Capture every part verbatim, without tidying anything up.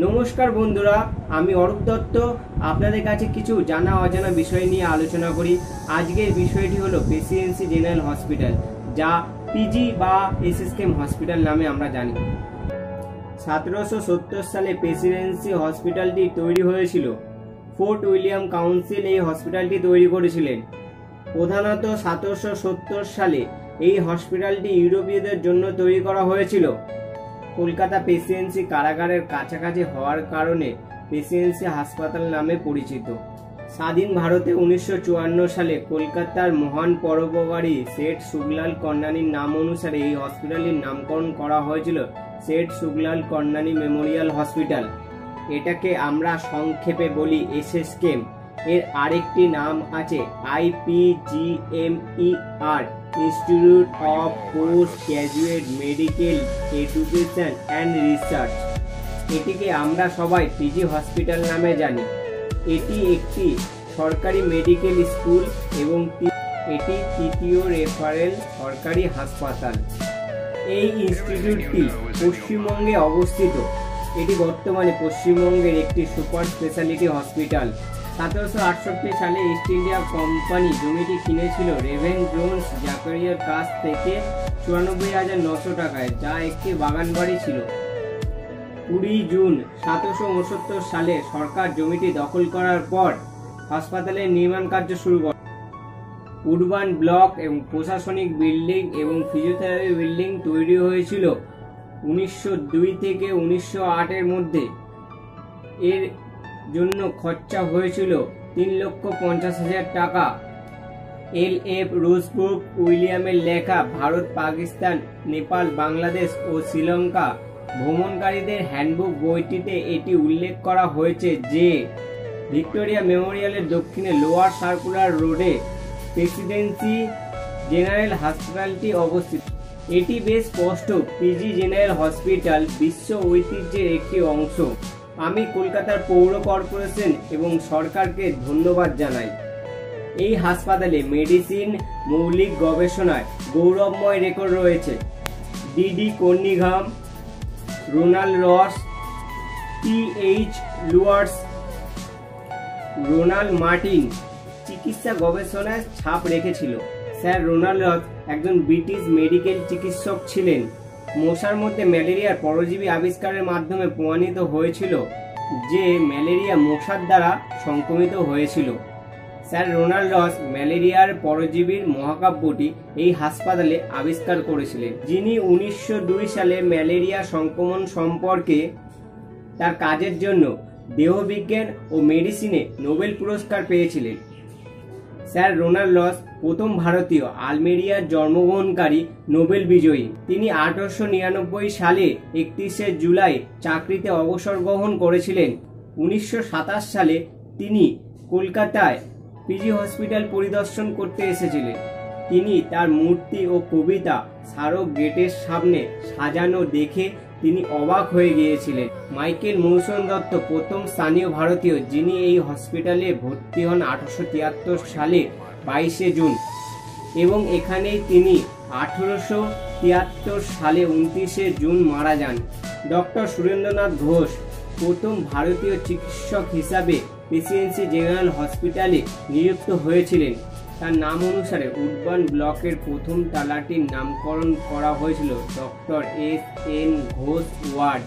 नमस्कार बंधुरा आमी अरूप दत्त आपनादेर काछे किछु जाना अजाना विषय निये आलोचना करी। आजकेर विषयटी हलो प्रेसिडेंसि जेनारेल हस्पिटाल जा पिजी बा एसएसकेएम हस्पिटाल नामे आमरा जानी। सत्रशो सत्तर साले प्रेसिडेंसि हस्पिटालटी तैरी हयेछिलो। फोर्ट उइलियाम काउंसिल এই হসপিটালটি তৈরি করেছিলেন। প্রধানত সতেরোশো সত্তর সালে এই হসপিটালটি ইউরোপীয়দের জন্য তৈরি করা হয়েছিল। কলকাতা প্রেসিডেন্সি কারাগারের কাছাকাছি হওয়ার কারণে প্রেসিডেন্সি হাসপাতাল নামে পরিচিত। স্বাধীন ভারতে উনিশশো চুয়ান্ন সালে কলকাতার মহান পরোপকারী শেঠ সুখলাল কর্ণানীর নাম অনুসারে এই হসপিটালটির নামকরণ করা হয়েছিল শেঠ সুখলাল কর্ণানী মেমোরিয়াল হসপিটাল। এটাকে আমরা সংক্ষেপে বলি এসএসকেএম। এর আরেকটি নাম আছে IPGMER, institute of post graduate medical education and research. এটিকে আমরা সবাই পিজি হসপিটাল নামে জানি। এটি একটি সরকারি মেডিকেল স্কুল এবং এটি তৃতীয় রেফারেল সরকারি হাসপাতাল। এই ইনস্টিটিউটটি পশ্চিমবঙ্গে অবস্থিত। এটি বর্তমানে পশ্চিমবঙ্গের একটি সুপার স্পেশালিটি হসপিটাল। সতেরোশো আটষট্টি সালে ইস্ট ইন্ডিয়া কোম্পানি জমিটি কিনেছিল রেভেন জোন্স জাকারিয়ার কাছ থেকে চুরানব্বই হাজার নশো টাকায়, যা একটি বাগান বাড়ি ছিল। কুড়ি জুন সতেরোশো উনসত্তর সালে সরকার জমিটি দখল করার পর হাসপাতালের নির্মাণ কার্য শুরু করে। উডবান ব্লক এবং প্রশাসনিক বিল্ডিং এবং ফিজিওথেরাপি বিল্ডিং তৈরি হয়েছিল উনিশশো দুই থেকে উনিশশো আট এর মধ্যে। এর জন্য খরচা হয়েছিল তিন লক্ষ পঞ্চাশ হাজার টাকা। এল এফ রোজব্রুক উইলিয়ামের লেখা ভারত, পাকিস্তান, নেপাল, বাংলাদেশ ও শ্রীলঙ্কা ভ্রমণকারীদের হ্যান্ডবুক বইটিতে এটি উল্লেখ করা হয়েছে যে ভিক্টোরিয়া মেমোরিয়ালের দক্ষিণে লোয়ার সার্কুলার রোডে প্রেসিডেন্সি জেনারেল হাসপাতালটি অবস্থিত। এটি বেশ স্পষ্ট পিজি জেনারেল হসপিটাল বিশ্ব ঐতিহ্যের একটি অংশ। আমি কলকাতার পৌর কর্পোরেশন এবং সরকারকে ধন্যবাদ জানাই। এই হাসপাতালে মেডিসিন মৌলিক গবেষণায় গৌরবময় রেকর্ড রয়েছে। ডিডি কর্নিঘাম, রোনাল্ড রস, টি এইচ লুয়ার্স, রোনাল্ড মার্টিন চিকিৎসা গবেষণায় ছাপ রেখেছিল। স্যার রোনাল্ড রস একজন ব্রিটিশ মেডিকেল চিকিৎসক ছিলেন। মশার মধ্যে ম্যালেরিয়ার পরজীবী আবিষ্কারের মাধ্যমে প্রমাণিত হয়েছিল যে ম্যালেরিয়া মশার দ্বারা সংক্রমিত হয়েছিল। স্যার রোনাল্ড রস ম্যালেরিয়ার পরজীবীর মহাকাব্যটি এই হাসপাতালে আবিষ্কার করেছিলেন, যিনি উনিশশো দুই সালে ম্যালেরিয়া সংক্রমণ সম্পর্কে তার কাজের জন্য দেহবিজ্ঞান ও মেডিসিনে নোবেল পুরস্কার পেয়েছিলেন। স্যার রোনাল্ড রস প্রথম ভারতীয় আলমেরিয়ার জন্মগ্রহণকারী নোবেল বিজয়ী। তিনি আঠারোশো নিরানব্বই সালে একত্রিশে জুলাই চাকরিতে অবসর গ্রহণ করেছিলেন। উনিশশো সাতাশ সালে তিনি কলকাতায় পিজি হসপিটাল পরিদর্শন করতে এসেছিলেন। তিনি তার মূর্তি ও কবিতা স্মারক গেটের সামনে সাজানো দেখে তিনি অবাক হয়ে গিয়েছিলেন। মাইকেল মৌসুম দত্ত প্রথম স্থানীয় ভারতীয় যিনি এই হসপিটালে ভর্তি হন আঠারোশো তিয়াত্তর সালে বাইশে জুন এবং এখানেই তিনি আঠারোশো তিয়াত্তর সালে উনত্রিশে জুন মারা যান। ডক্টর সুরেন্দ্রনাথ ঘোষ প্রথম ভারতীয় চিকিৎসক হিসাবে প্রেসিডেন্সি জেনারেল হসপিটালে নিযুক্ত হয়েছিলেন। তার নাম অনুসারে উডবান ব্লকের প্রথম তালাটির নামকরণ করা হয়েছিল doctor S N Ghosh ward.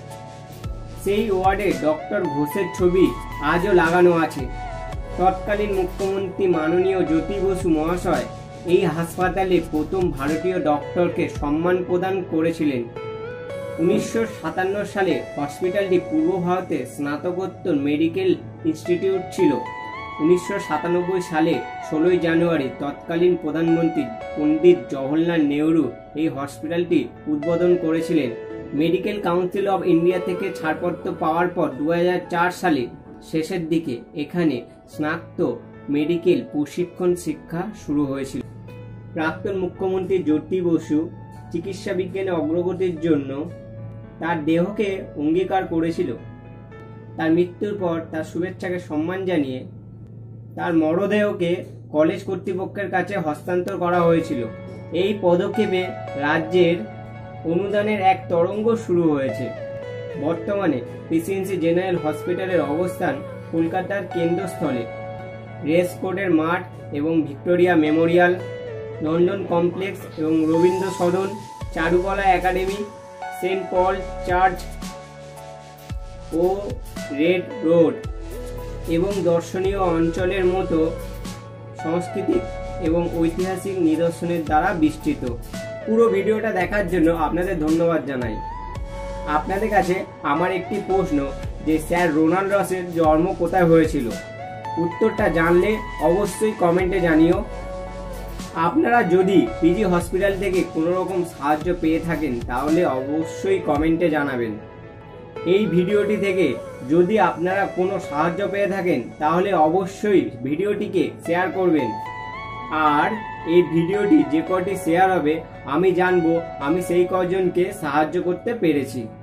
সেই ওয়ার্ডে ডক্টর ঘোষের ছবি আজও লাগানো আছে। তৎকালীন মুখ্যমন্ত্রী মাননীয় জ্যোতি বসু মহাশয় এই হাসপাতালে প্রথম ভারতীয় ডক্টরকে সম্মান প্রদান করেছিলেন। উনিশশো সাতান্ন সালে হসপিটালটি পূর্ব ভারতে স্নাতকোত্তর মেডিকেল ইনস্টিটিউট ছিল। উনিশশো সাতানব্বই সালে ষোলোই জানুয়ারি তৎকালীন প্রধানমন্ত্রী পণ্ডিত জওহরলাল নেহরু এই হসপিটালটি উদ্বোধন করেছিলেন। মেডিকেল কাউন্সিল অব ইন্ডিয়া থেকে ছাড়পত্র পাওয়ার পর দু হাজার চার সালে শেষের দিকে এখানে স্নাতক মেডিকেল প্রশিক্ষণ শিক্ষা শুরু হয়েছিল। প্রাক্তন মুখ্যমন্ত্রী জ্যোতি বসু চিকিৎসা বিজ্ঞানে অগ্রগতির জন্য তার দেহকে অঙ্গীকার করেছিল। তার মৃত্যুর পর তার শুভেচ্ছাকে সম্মান জানিয়ে তার মরদেহকে কলেজ কর্তৃপক্ষের কাছে হস্তান্তর করা হয়েছিল। এই পদক্ষেপে রাজ্যের অনুদানের এক তরঙ্গ শুরু হয়েছে। বর্তমানে প্রেসিডেন্সি জেনারেল হসপিটালের অবস্থান কলকাতার কেন্দ্রস্থলে। রেস কোর্টের মাঠ এবং ভিক্টোরিয়া মেমোরিয়াল, লন্ডন কমপ্লেক্স এবং Rabindra Sadan, Charukala academy, saint Paul church ও রেড রোড এবং দর্শনীয় অঞ্চলের মতো সাংস্কৃতিক এবং ঐতিহাসিক নিদর্শনের দ্বারা বিস্তৃত। পুরো ভিডিওটা দেখার জন্য আপনাদের ধন্যবাদ জানাই। আপনাদের কাছে আমার একটি প্রশ্ন, যে স্যার রোনাল্ড রসের জন্ম কোথায় হয়েছিল? উত্তরটা জানলে অবশ্যই কমেন্টে জানিও। আপনারা যদি পিজি হসপিটাল থেকে কোনো রকম সাহায্য পেয়ে থাকেন তাহলে অবশ্যই কমেন্টে জানাবেন। এই ভিডিওটি থেকে যদি আপনারা কোনো সাহায্য পেয়ে থাকেন তাহলে অবশ্যই ভিডিওটিকে শেয়ার করবেন। আর এই ভিডিওটি যে কটি শেয়ার হবে আমি জানবো আমি সেই কজনকে সাহায্য করতে পেরেছি।